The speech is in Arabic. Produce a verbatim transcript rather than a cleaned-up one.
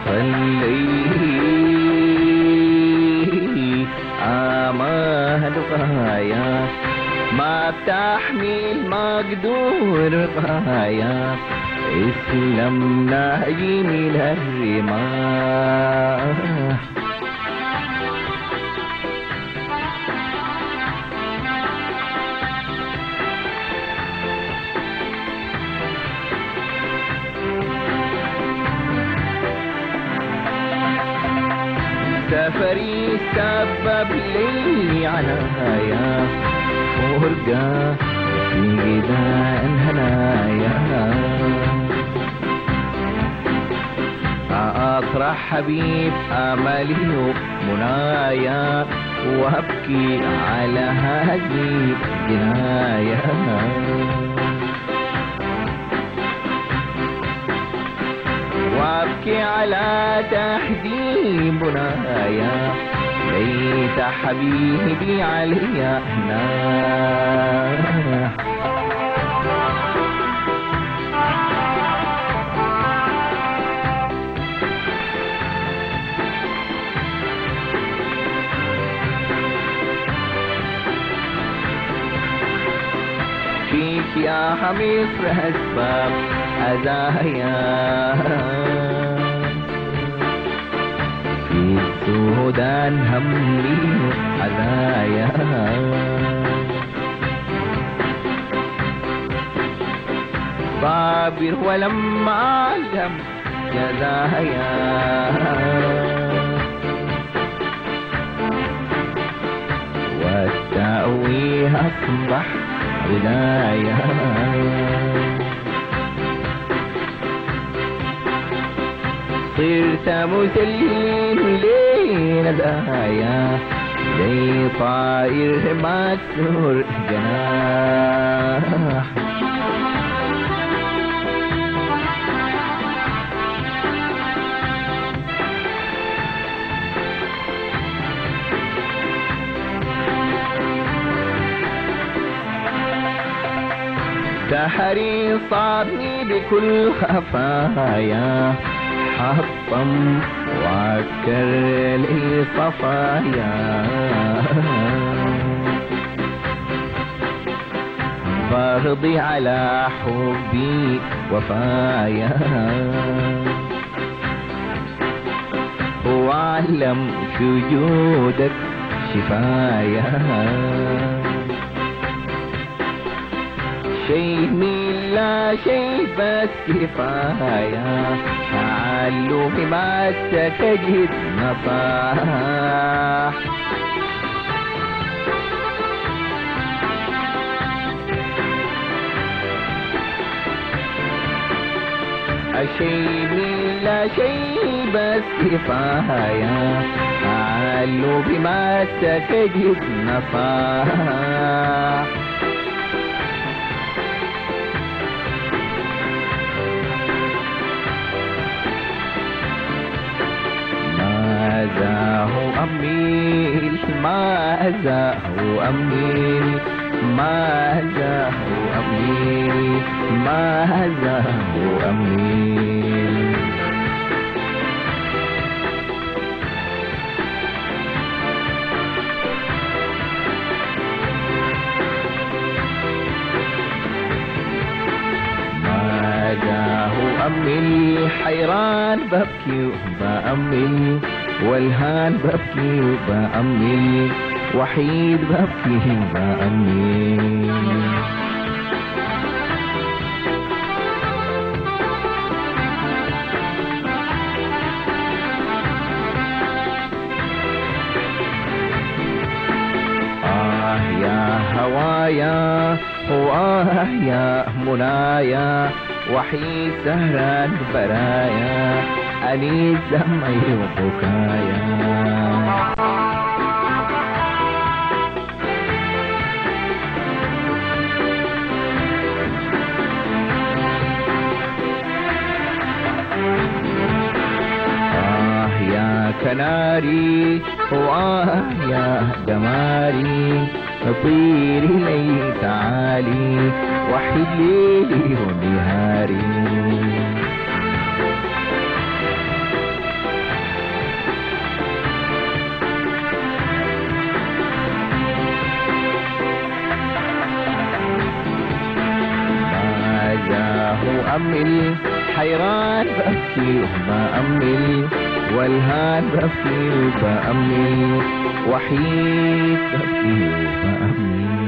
منتصف الليل آمال غاية ما بتحمي المقدور غاية اسلمنا من الرماح سفري سبب لي عنايا فرقة في غذاء هنايا أطرح حبيب أملي ومنايا وأبكي على هذه الجناية وابكي على تحديد بنايا ليت حبيبي علي ناح فيك يا مصر أسباب أذايا في السودان همي أذايا صابر ولما أعلم جزايا والتأويه أصبح بداية صرت مسلم لندايا زي طائر مكسور جناح سحري صابني بكل خفايا حطم وعكر لي صفايا برضي على حبي وفايا وعلم شجودك شفايا شيء من لا شيء بس كفاية تعلم ما تجد نصاح شيء من لا شيء بس كفاية تعلم ما تجد نصاح ماذا هو أميل ماذا هو أميل ماذا هو أميل ماذا هو أميل ماذا هو أميل حيران ببكي وبأمل والهان ببكي وبأمل وحيد ببكي وبأمل آه يا هوايا وآه يا منايا وحيد سهران برايا أنيس دمعي وبكايا آه يا كناري وآه يا دماري طيري لي تعالي وحيد ليلي ونهاري مؤمل حيران بأبكي وبأمل والهان بأبكي وبأمل وحيد بأبكي وبأمل